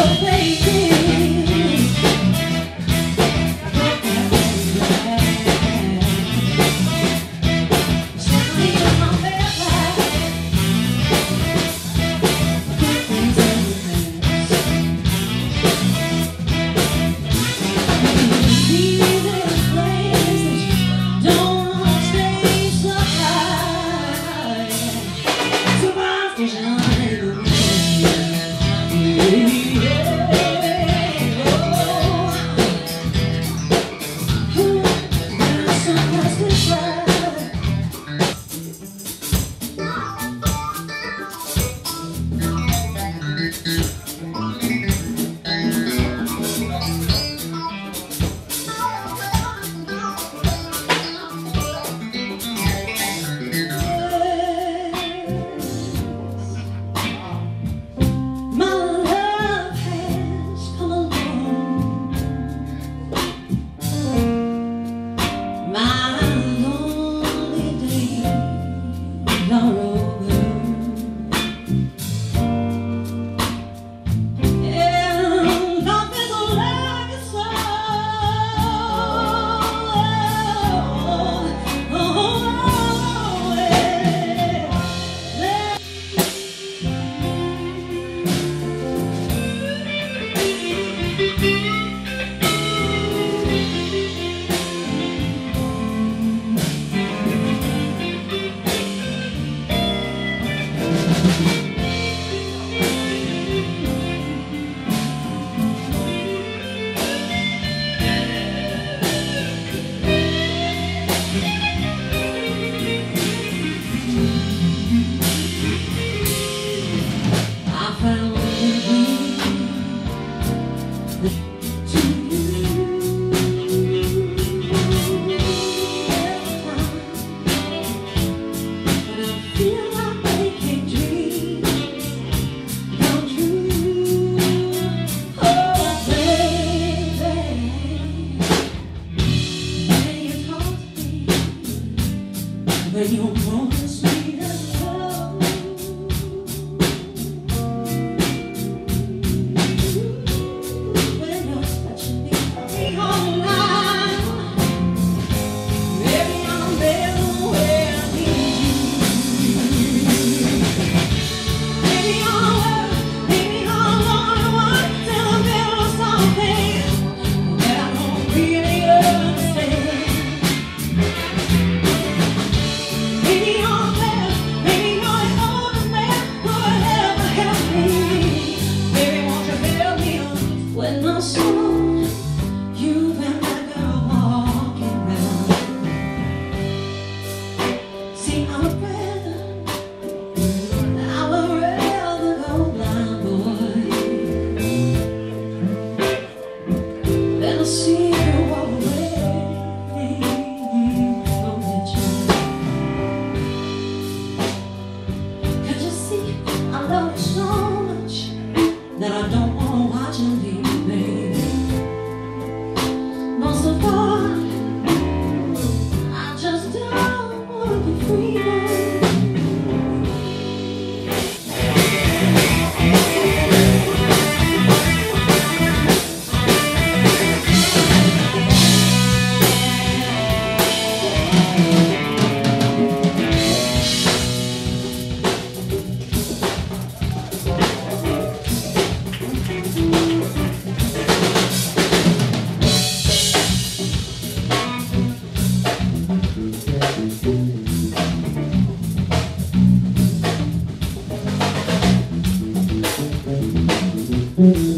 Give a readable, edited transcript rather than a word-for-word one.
When you want to sweet as love, when you're touching me all night, baby, I'm better where I need you. Baby, I'm only one till I'm better something that I don't really understand. When I saw you and that girl walking round, see, I would rather go blind, boy, than to see you walk away from the child. Can't you see, I love you so much that I don't want to watch you leave. Most of all, I just don't want to be free. Mm-hmm.